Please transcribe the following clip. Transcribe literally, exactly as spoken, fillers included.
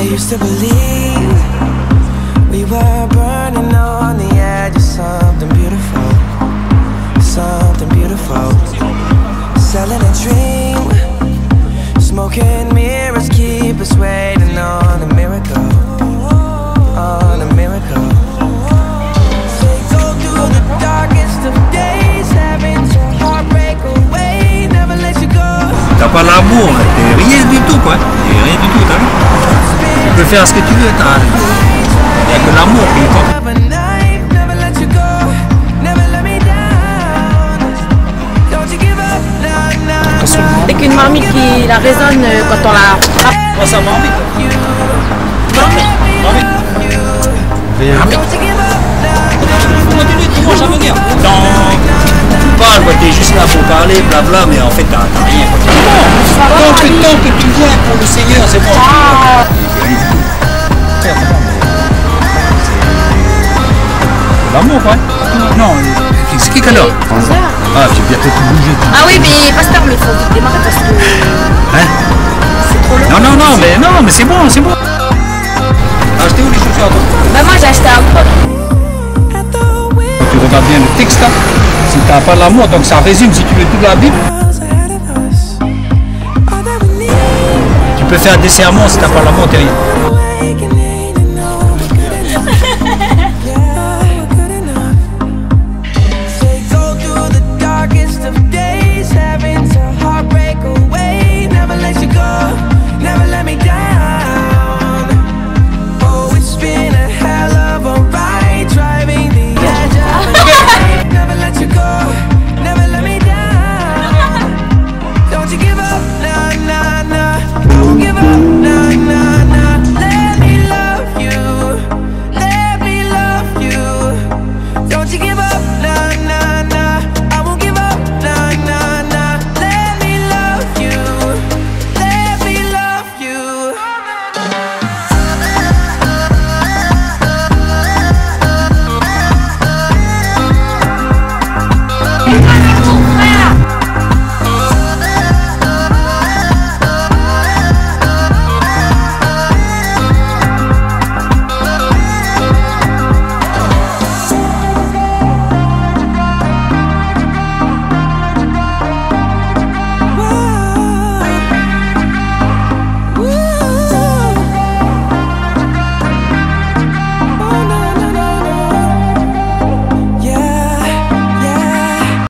used to believe we were burning on the edge of something beautiful, something beautiful. Selling a dream, smoking mirrors keep us waiting on a miracle, on a miracle. They go through the darkest of days, having to heartbreak away, never let you go. T'as pas l'amour, t'es rien du tout quoi, t'es rien du tout, t'as vu? Tu peux faire ce que tu veux, t'as... Il n'y a que l'amour qui compte. Avec une marmite qui la résonne quand on la... Oh, ça marmite. Marmite. Marmite. Marmite. Faut continuer, tu manges à venir. Non, tu parles, t'es juste là pour parler, blabla, mais en fait t'as rien. Tant que, tant que tu viens pour le Seigneur, c'est bon. L'amour, ouais. Non, c'est qui quelle heure? Ah, tu viens peut-être bouger. Ah oui, mais pasteur, mais il faut vite démarrer parce que... Hein? C'est trop long. Non, non, non, mais non, mais c'est bon, c'est bon. T'as acheté où les chaussures à toi? Bah moi j'ai acheté un pote. Tu regardes bien le texte, hein? Si t'as pas l'amour, donc ça résume si tu veux toute la Bible. Tu peux faire des sermons si t'as pas l'amour, t'es rien.